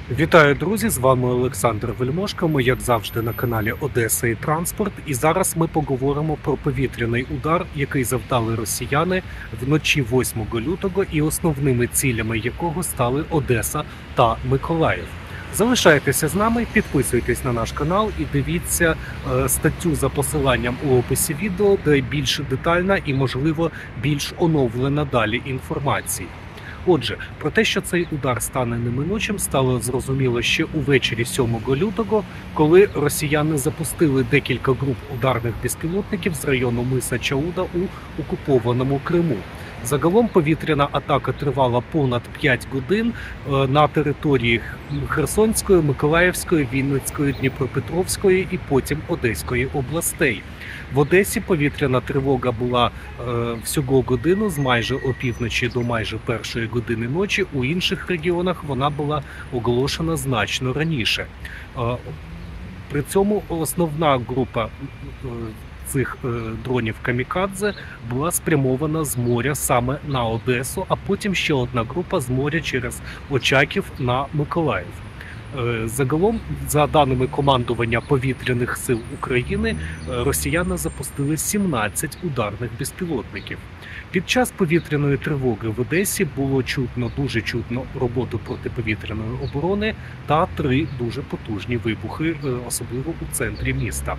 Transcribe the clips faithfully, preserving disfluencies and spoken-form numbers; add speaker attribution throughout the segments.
Speaker 1: Вітаю, друзі! З вами Олександр Вельмошко. Ми, як завжди, на каналі Одеса і Транспорт. І зараз ми поговоримо про повітряний удар, який завдали росіяни вночі восьмого лютого, і основними цілями якого стали Одеса та Миколаїв. Залишайтеся з нами, підписуйтесь на наш канал і дивіться е, статтю за посиланням у описі відео, де більш детальна і, можливо, більш оновлена далі інформація. Отже, про те, що цей удар стане неминучим, стало зрозуміло ще увечері сьомого лютого, коли росіяни запустили декілька груп ударних безпілотників з району миса Чауда у окупованому Криму. Загалом повітряна атака тривала понад п'ять годин на території Херсонської, Миколаївської, Вінницької, Дніпропетровської і потім Одеської областей. В Одесі повітряна тривога була е, всього годину з майже опівночі до майже першої години ночі. У інших регіонах вона була оголошена значно раніше. Е, при цьому основна група е, цих е, дронів камікадзе була спрямована з моря саме на Одесу, а потім ще одна група з моря через Очаків на Миколаїв. Загалом, за даними командування повітряних сил України, росіяни запустили сімнадцять ударних безпілотників. Під час повітряної тривоги в Одесі було чутно, дуже чутно роботу протиповітряної оборони та три дуже потужні вибухи, особливо у центрі міста.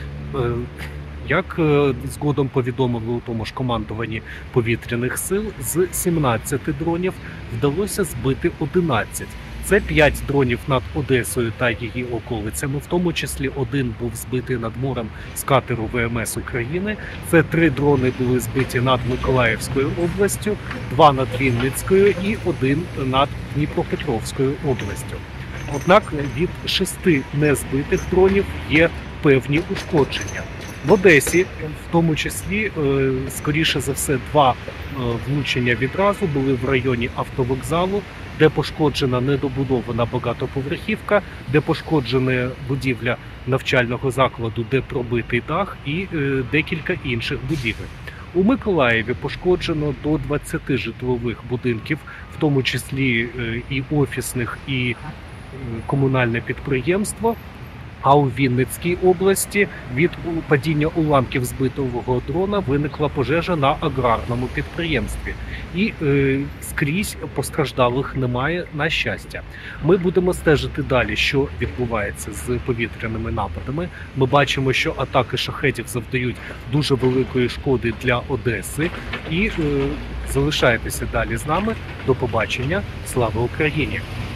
Speaker 1: Як згодом повідомили у тому ж командуванні повітряних сил, з сімнадцяти дронів вдалося збити одинадцять. Це п'ять дронів над Одесою та її околицями, в тому числі один був збитий над морем з катеру Ве Ем Ес України. Це три дрони були збиті над Миколаївською областю, два над Вінницькою і один над Дніпропетровською областю. Однак від шести незбитих дронів є певні ушкодження. В Одесі, в тому числі, скоріше за все, два влучення відразу були в районі автовокзалу, де пошкоджена недобудована багатоповерхівка, де пошкоджена будівля навчального закладу, де пробитий дах, і декілька інших будівель. У Миколаєві пошкоджено до двадцяти житлових будинків, в тому числі і офісних, і комунальне підприємство. А у Вінницькій області від падіння уламків збитого дрона виникла пожежа на аграрному підприємстві. І е, скрізь постраждалих немає, на щастя. Ми будемо стежити далі, що відбувається з повітряними нападами. Ми бачимо, що атаки шахедів завдають дуже великої шкоди для Одеси. І е, залишайтеся далі з нами. До побачення. Слава Україні!